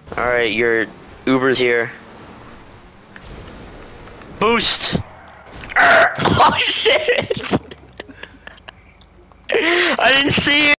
Alright, your Uber's here. Boost! Oh shit! I didn't see it!